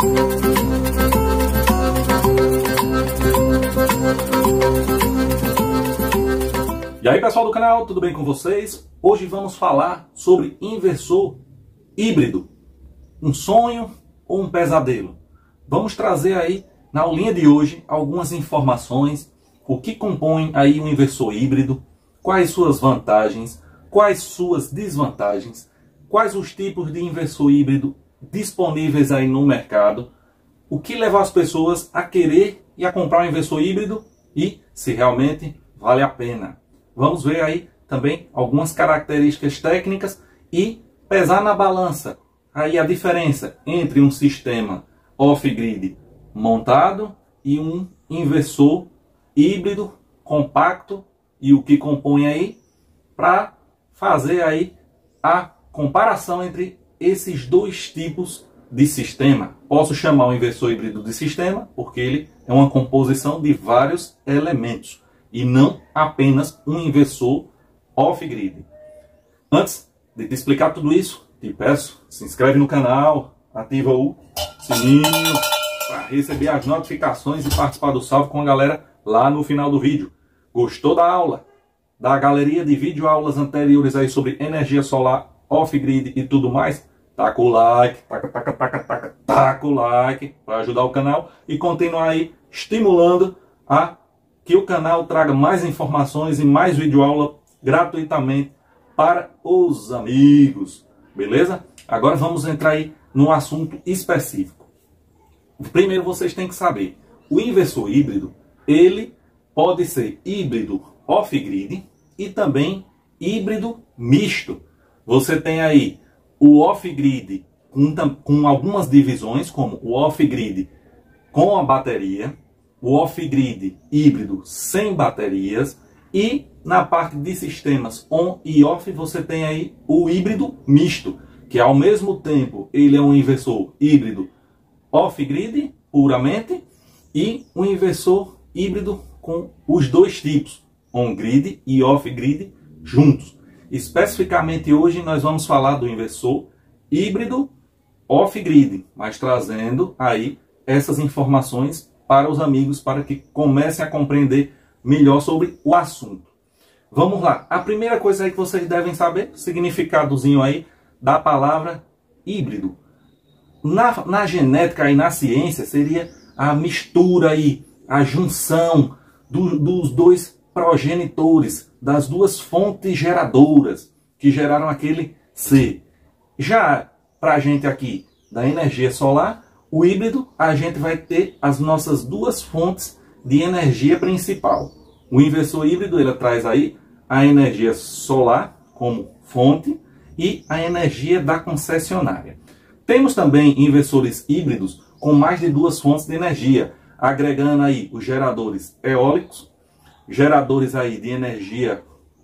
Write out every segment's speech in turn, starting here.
E aí pessoal do canal, tudo bem com vocês? Hoje vamos falar sobre inversor híbrido. Um sonho ou um pesadelo? Vamos trazer aí na aulinha de hoje algumas informações, o que compõe aí um inversor híbrido, quais suas vantagens, quais suas desvantagens, quais os tipos de inversor híbrido disponíveis aí no mercado, o que leva as pessoas a querer e a comprar um inversor híbrido e se realmente vale a pena. Vamos ver aí também algumas características técnicas e pesar na balança aí a diferença entre um sistema off-grid montado e um inversor híbrido compacto e o que compõe aí, para fazer aí a comparação entre esses dois tipos de sistema. Posso chamar o inversor híbrido de sistema porque ele é uma composição de vários elementos e não apenas um inversor off-grid. Antes de te explicar tudo isso, te peço, se inscreve no canal, ativa o sininho para receber as notificações e participar do salve com a galera lá no final do vídeo. Gostou da aula? Da galeria de vídeo aulas anteriores aí sobre energia solar, off-grid e tudo mais? Taca o like, taca o like para ajudar o canal e continuar aí estimulando a que o canal traga mais informações e mais videoaula gratuitamente para os amigos. Beleza? Agora vamos entrar aí num assunto específico. Primeiro vocês têm que saber, o inversor híbrido, ele pode ser híbrido off-grid e também híbrido misto. Você tem aí o off-grid com algumas divisões, como o off-grid com a bateria, o off-grid híbrido sem baterias e na parte de sistemas on e off você tem aí o híbrido misto, que ao mesmo tempo ele é um inversor híbrido off-grid puramente e um inversor híbrido com os dois tipos, on-grid e off-grid juntos. Especificamente hoje nós vamos falar do inversor híbrido off-grid, mas trazendo aí essas informações para os amigos, para que comecem a compreender melhor sobre o assunto. Vamos lá. A primeira coisa aí que vocês devem saber, o significadozinho aí da palavra híbrido. Na genética e na ciência seria a mistura aí, a junção dos dois progenitores, das duas fontes geradoras que geraram aquele ser. Já para a gente aqui da energia solar, o híbrido, a gente vai ter as nossas duas fontes de energia principal. O inversor híbrido, ele traz aí a energia solar como fonte e a energia da concessionária. Temos também inversores híbridos com mais de duas fontes de energia, agregando aí os geradores eólicos, geradores aí de energia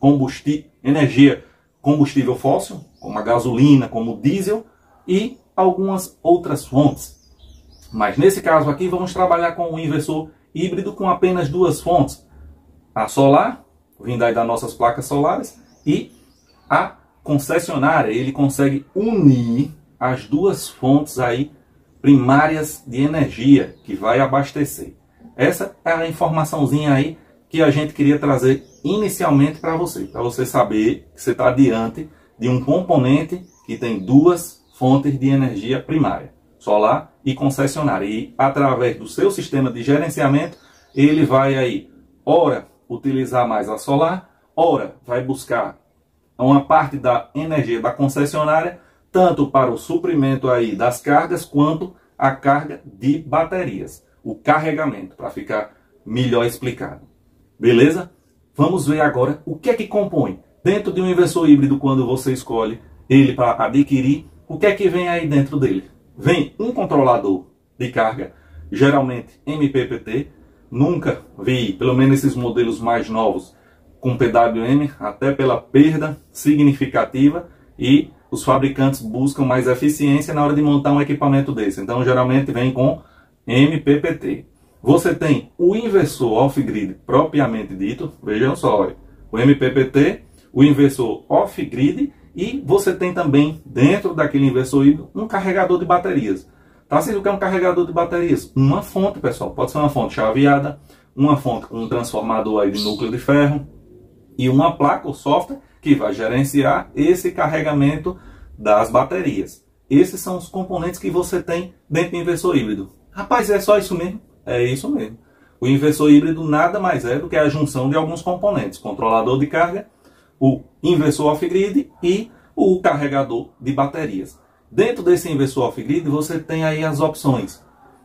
combustível fóssil, como a gasolina, como o diesel e algumas outras fontes. Mas nesse caso aqui vamos trabalhar com um inversor híbrido com apenas duas fontes. A solar, vinda das nossas placas solares, e a concessionária. Ele consegue unir as duas fontes aí primárias de energia que vai abastecer. Essa é a informaçãozinha aí que a gente queria trazer inicialmente para você saber que você está diante de um componente que tem duas fontes de energia primária, solar e concessionária. E através do seu sistema de gerenciamento, ele vai aí, ora, utilizar mais a solar, ora, vai buscar uma parte da energia da concessionária, tanto para o suprimento aí das cargas, quanto a carga de baterias. O carregamento, para ficar melhor explicado. Beleza? Vamos ver agora o que é que compõe. Dentro de um inversor híbrido, quando você escolhe ele para adquirir, o que é que vem aí dentro dele? Vem um controlador de carga, geralmente MPPT. Nunca vi, pelo menos esses modelos mais novos, com PWM, até pela perda significativa, e os fabricantes buscam mais eficiência na hora de montar um equipamento desse. Então, geralmente vem com MPPT. Você tem o inversor off-grid propriamente dito, vejam só, olha, o MPPT, o inversor off-grid, e você tem também, dentro daquele inversor híbrido, um carregador de baterias. Tarcísio, o que é um carregador de baterias? Uma fonte, pessoal. Pode ser uma fonte chaveada, uma fonte com um transformador aí de núcleo de ferro e uma placa ou software que vai gerenciar esse carregamento das baterias. Esses são os componentes que você tem dentro do inversor híbrido. Rapaz, é só isso mesmo? É isso mesmo. O inversor híbrido nada mais é do que a junção de alguns componentes. Controlador de carga, o inversor off-grid e o carregador de baterias. Dentro desse inversor off-grid você tem aí as opções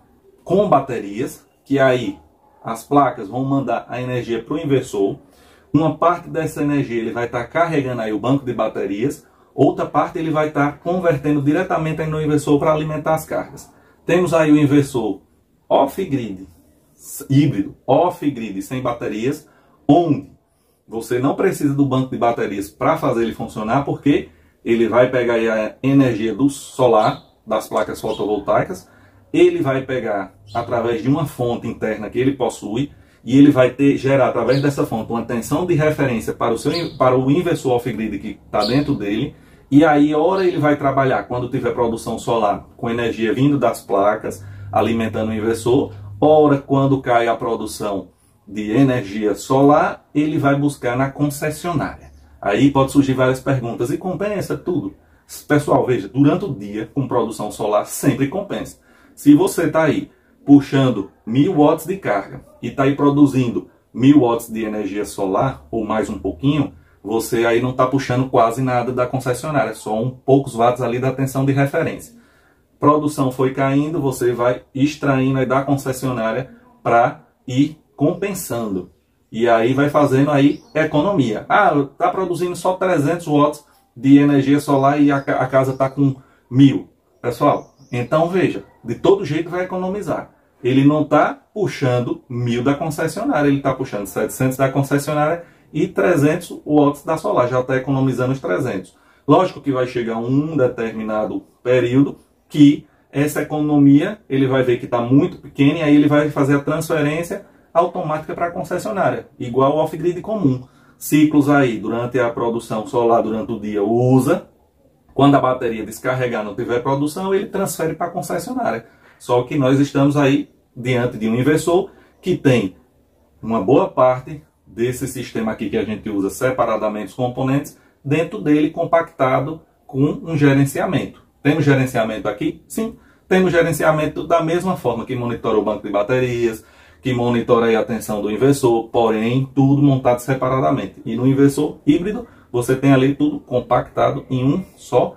com baterias, que aí as placas vão mandar a energia para o inversor. Uma parte dessa energia ele vai estar carregando aí o banco de baterias, outra parte ele vai estar convertendo diretamente aí no inversor para alimentar as cargas. Temos aí o inversor off-grid, híbrido, off-grid sem baterias, onde você não precisa do banco de baterias para fazer ele funcionar, porque ele vai pegar aí a energia do solar, das placas fotovoltaicas, ele vai pegar através de uma fonte interna que ele possui, e ele vai gerar através dessa fonte uma tensão de referência para o inversor off-grid que está dentro dele, e aí ora ele vai trabalhar quando tiver produção solar com energia vindo das placas, alimentando o inversor, ora quando cai a produção de energia solar, ele vai buscar na concessionária. Aí pode surgir várias perguntas, e compensa tudo? Pessoal, veja, durante o dia com produção solar sempre compensa. Se você está aí puxando 1000 watts de carga e está aí produzindo 1000 watts de energia solar, ou mais um pouquinho, você aí não está puxando quase nada da concessionária, só poucos watts ali da tensão de referência. Produção foi caindo, você vai extraindo aí da concessionária para ir compensando. E aí vai fazendo aí economia. Ah, está produzindo só 300 watts de energia solar e a casa está com 1000. Pessoal, então veja, de todo jeito vai economizar. Ele não está puxando 1000 da concessionária, ele está puxando 700 da concessionária e 300 watts da solar, já está economizando os 300. Lógico que vai chegar um determinado período que essa economia, ele vai ver que está muito pequena, e aí ele vai fazer a transferência automática para a concessionária, igual o off-grid comum. Ciclos aí, durante a produção solar, durante o dia, usa. Quando a bateria descarregar, não tiver produção, ele transfere para a concessionária. Só que nós estamos aí diante de um inversor que tem uma boa parte desse sistema aqui que a gente usa separadamente os componentes, dentro dele compactado com um gerenciamento. Temos gerenciamento aqui? Sim. Temos gerenciamento da mesma forma que monitora o banco de baterias, que monitora aí a tensão do inversor, porém tudo montado separadamente. E no inversor híbrido você tem ali tudo compactado em um só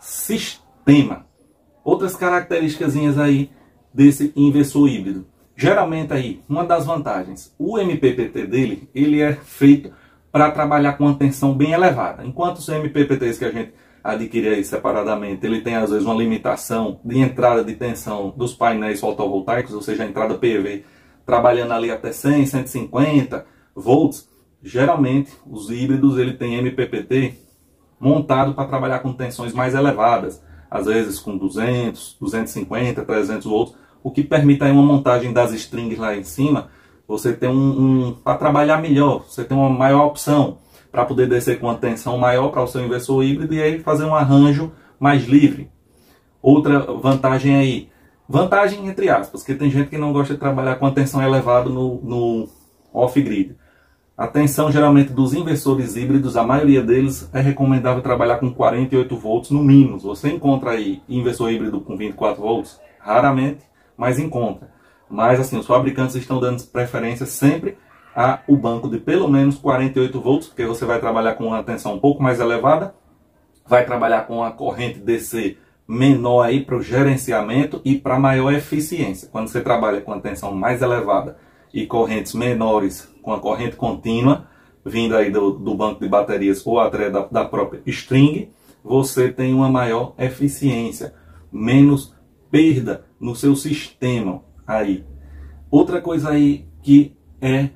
sistema. Outras características aí desse inversor híbrido. Geralmente aí, uma das vantagens, o MPPT dele, ele é feito para trabalhar com uma tensão bem elevada. Enquanto os MPPTs que a gente adquire aí separadamente, ele tem às vezes uma limitação de entrada de tensão dos painéis fotovoltaicos, ou seja, a entrada PV, trabalhando ali até 100, 150 volts. Geralmente, os híbridos ele tem MPPT montado para trabalhar com tensões mais elevadas, às vezes com 200, 250, 300 volts, o que permite aí uma montagem das strings lá em cima, você tem para trabalhar melhor, você tem uma maior opção para poder descer com uma tensão maior para o seu inversor híbrido e aí fazer um arranjo mais livre. Outra vantagem aí, vantagem entre aspas, que tem gente que não gosta de trabalhar com a tensão elevada no off-grid. A tensão geralmente dos inversores híbridos, a maioria deles é recomendável trabalhar com 48 volts no mínimo. Você encontra aí inversor híbrido com 24 volts? Raramente, mas encontra. Mas assim, os fabricantes estão dando preferência sempre ao banco de pelo menos 48 volts, porque você vai trabalhar com uma tensão um pouco mais elevada, vai trabalhar com a corrente DC menor aí para o gerenciamento e para maior eficiência. Quando você trabalha com a tensão mais elevada e correntes menores com a corrente contínua, vindo aí do banco de baterias ou até da própria string, você tem uma maior eficiência, menos perda no seu sistema aí. Outra coisa aí que é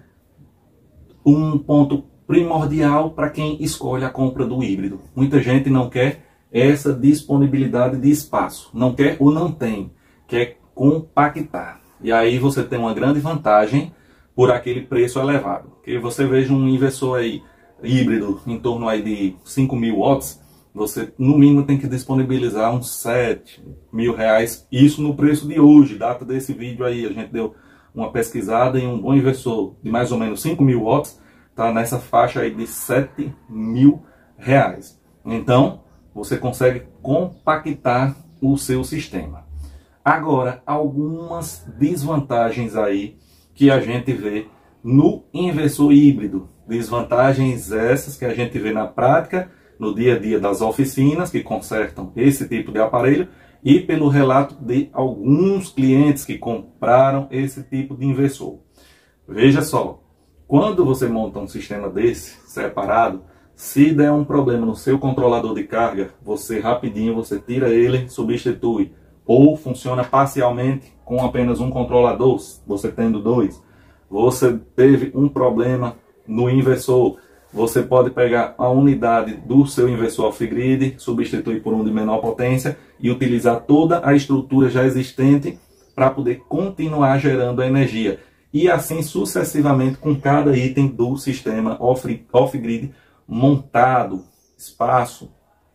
um ponto primordial para quem escolhe a compra do híbrido. Muita gente não quer essa disponibilidade de espaço, não quer ou não tem, quer compactar. E aí você tem uma grande vantagem por aquele preço elevado. Que você veja um inversor aí híbrido em torno aí de 5.000 watts, você no mínimo tem que disponibilizar uns 7 mil reais, isso no preço de hoje, data desse vídeo aí, a gente deu uma pesquisada em um bom inversor de mais ou menos 5 mil watts, está nessa faixa aí de 7 mil reais. Então, você consegue compactar o seu sistema. Agora, algumas desvantagens aí que a gente vê no inversor híbrido. Desvantagens essas que a gente vê na prática, no dia a dia das oficinas que consertam esse tipo de aparelho e pelo relato de alguns clientes que compraram esse tipo de inversor. Veja só, quando você monta um sistema desse, separado, se der um problema no seu controlador de carga, você rapidinho você tira ele, substitui. Ou funciona parcialmente com apenas um controlador, você tendo dois. Você teve um problema no inversor, você pode pegar a unidade do seu inversor off-grid, substituir por um de menor potência e utilizar toda a estrutura já existente para poder continuar gerando a energia. E assim sucessivamente com cada item do sistema off-grid montado, espaço.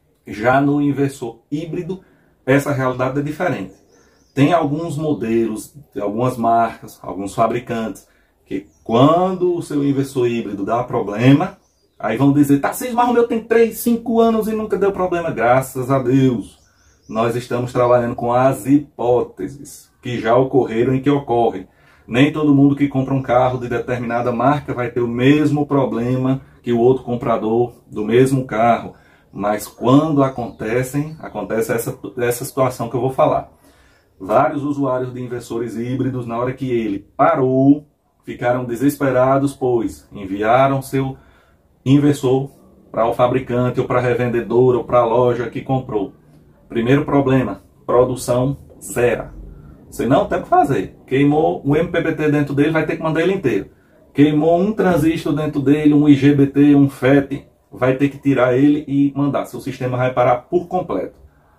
Já no inversor híbrido, essa realidade é diferente. Tem alguns modelos, algumas marcas, alguns fabricantes, que quando o seu inversor híbrido dá problema, aí vão dizer, Tarcísio, mas o meu tem 3, 5 anos e nunca deu problema. Graças a Deus, nós estamos trabalhando com as hipóteses que já ocorreram e que ocorrem. Nem todo mundo que compra um carro de determinada marca vai ter o mesmo problema que o outro comprador do mesmo carro. Mas quando acontece essa situação que eu vou falar. Vários usuários de inversores híbridos, na hora que ele parou, ficaram desesperados, pois enviaram seu inversor para o fabricante, ou para a revendedora, ou para a loja que comprou. Primeiro problema, produção zero. Você não tem o que fazer. Queimou um MPPT dentro dele, vai ter que mandar ele inteiro. Queimou um transistor dentro dele, um IGBT, um FET, vai ter que tirar ele e mandar. Seu sistema vai parar por completo.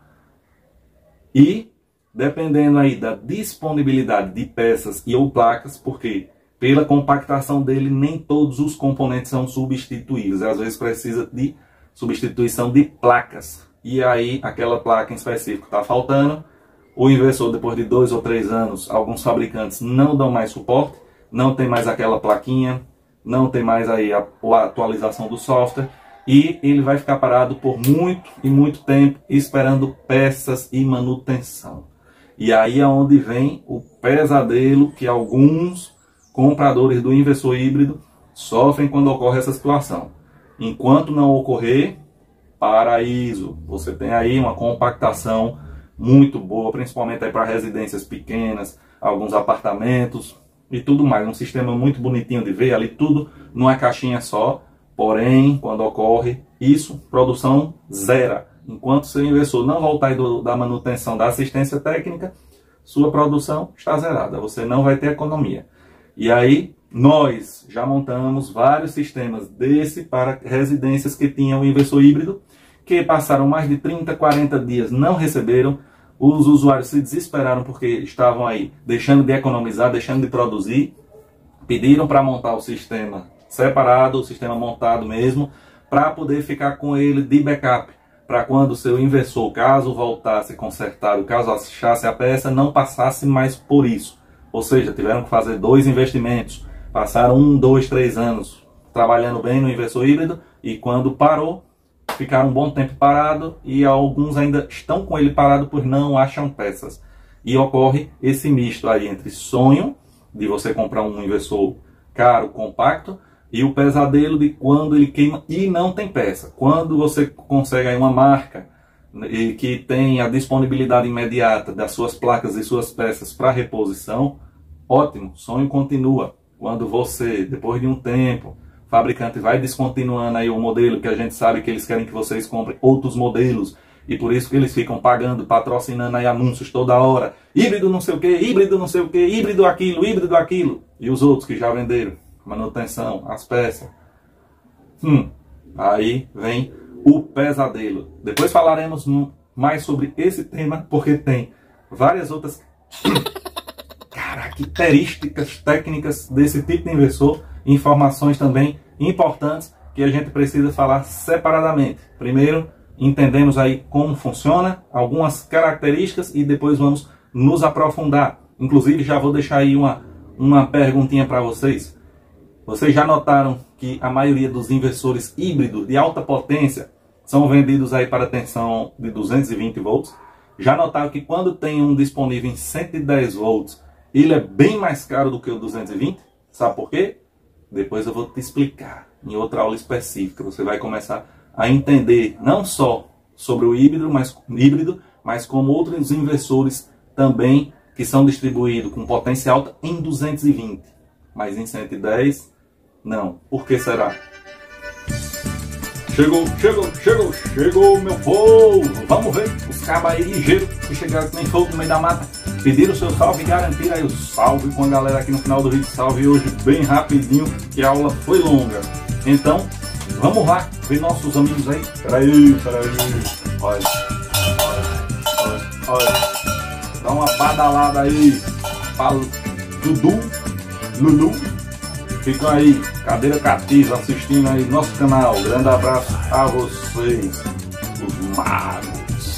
E, dependendo aí da disponibilidade de peças e ou placas, porque pela compactação dele, nem todos os componentes são substituíveis. Às vezes precisa de substituição de placas. E aí, aquela placa em específico está faltando. O inversor, depois de 2 ou 3 anos, alguns fabricantes não dão mais suporte, não tem mais aquela plaquinha, não tem mais aí a atualização do software, e ele vai ficar parado por muito e muito tempo esperando peças e manutenção. E aí é onde vem o pesadelo que alguns compradores do inversor híbrido sofrem quando ocorre essa situação. Enquanto não ocorrer, paraíso. Você tem aí uma compactação muito boa, principalmente aí para residências pequenas, alguns apartamentos e tudo mais. Um sistema muito bonitinho de ver, ali tudo numa caixinha só. Porém, quando ocorre isso, produção zero. Enquanto seu inversor não voltar aí da manutenção, da assistência técnica, sua produção está zerada. Você não vai ter economia. E aí, nós já montamos vários sistemas desse para residências que tinham inversor híbrido, que passaram mais de 30, 40 dias, não receberam. Os usuários se desesperaram porque estavam aí deixando de economizar, deixando de produzir. Pediram para montar o sistema separado, o sistema montado mesmo, para poder ficar com ele de backup. Para quando o seu inversor, caso voltasse consertado, caso achasse a peça, não passasse mais por isso. Ou seja, tiveram que fazer 2 investimentos. Passaram 1, 2, 3 anos trabalhando bem no inversor híbrido e quando parou, ficaram um bom tempo parado e alguns ainda estão com ele parado por não acham peças. E ocorre esse misto aí entre sonho de você comprar um inversor caro, compacto, e o pesadelo de quando ele queima e não tem peça. Quando você consegue aí uma marca e que tem a disponibilidade imediata das suas placas e suas peças para reposição, ótimo, sonho continua. Quando você, depois de um tempo, o fabricante vai descontinuando aí o modelo, que a gente sabe que eles querem que vocês comprem outros modelos, e por isso que eles ficam pagando, patrocinando aí anúncios toda hora, híbrido não sei o que, híbrido não sei o que, híbrido aquilo, e os outros que já venderam, manutenção, as peças. Aí vem o pesadelo. Depois falaremos mais sobre esse tema, porque tem várias outras características técnicas desse tipo de inversor, informações também importantes que a gente precisa falar separadamente. Primeiro, entendemos aí como funciona, algumas características e depois vamos nos aprofundar. Inclusive já vou deixar aí uma perguntinha para vocês. Vocês já notaram que a maioria dos inversores híbridos de alta potência são vendidos aí para tensão de 220 volts? Já notaram que quando tem um disponível em 110 volts, ele é bem mais caro do que o 220? Sabe por quê? Depois eu vou te explicar em outra aula específica. Você vai começar a entender não só sobre o híbrido, mas como outros inversores também que são distribuídos com potência alta em 220, mas em 110 não. Por que será? Chegou, meu povo! Vamos ver os cabos aí ligeiros que chegaram que nem fogo no meio da mata. Pediram o seu salve e garantiram aí o salve com a galera aqui no final do vídeo. Salve hoje bem rapidinho, que a aula foi longa. Então, vamos lá ver nossos amigos aí. Peraí. Olha. Dá uma badalada aí para Lulu. Ficam aí, cadeira cativa, assistindo aí nosso canal. Grande abraço a vocês, os magos.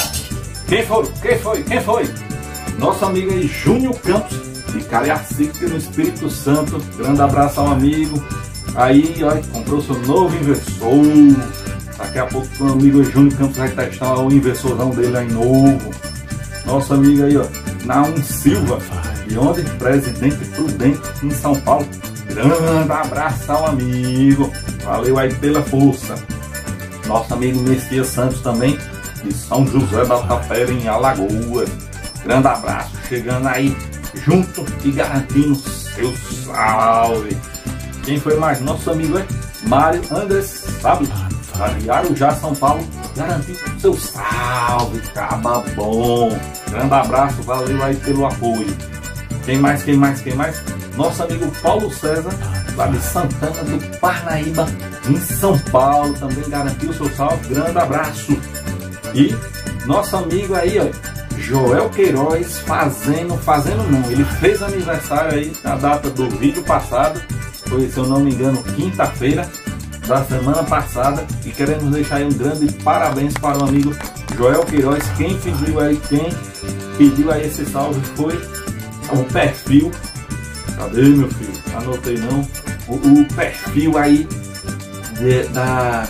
Quem foi? Nosso amigo aí, Júnior Campos, de Cariacica, no Espírito Santo. Grande abraço ao amigo. Aí, olha, comprou seu novo inversor. Daqui a pouco o amigo Júnior Campos vai testar o inversorzão dele aí novo. Nosso amigo aí, ó, Naum Silva, de onde? Presidente Prudente, em São Paulo. Grande abraço ao amigo. Valeu aí pela força. Nosso amigo Messias Santos também, de São José da Tapera, em Alagoas. Grande abraço. Chegando aí junto e garantindo seu salve. Quem foi mais? Nosso amigo é Mário Andres, sabe? De Arujá, São Paulo. Garantindo seu salve. Caba bom. Grande abraço. Valeu aí pelo apoio. Quem mais? Nosso amigo Paulo César, lá de Santana do Parnaíba, em São Paulo, também garantiu o seu salve. Grande abraço. E nosso amigo aí, ó, Joel Queiroz, ele fez aniversário aí na data do vídeo passado, foi, se eu não me engano, quinta-feira da semana passada, e queremos deixar aí um grande parabéns para o amigo Joel Queiroz. Quem pediu aí esse salve foi o perfil. Cadê, meu filho? Anotei não. O perfil aí da...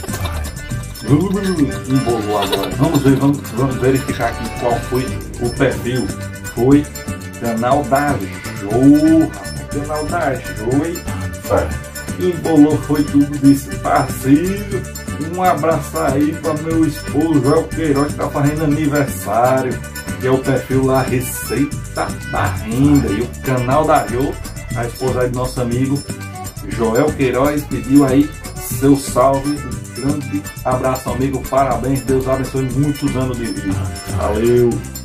Embolou agora. Vamos verificar aqui qual foi o perfil. Foi canal da Jo. Canal da Jo. Embolou, foi tudo desse parceiro. Um abraço aí para meu esposo Joel Queiroz, que tá fazendo aniversário. Que é o perfil lá, Receita da Renda. E o canal da Jo, a esposa aí do nosso amigo Joel Queiroz, pediu aí seu salve. Grande abraço, amigo, parabéns, Deus abençoe muitos anos de vida. Valeu!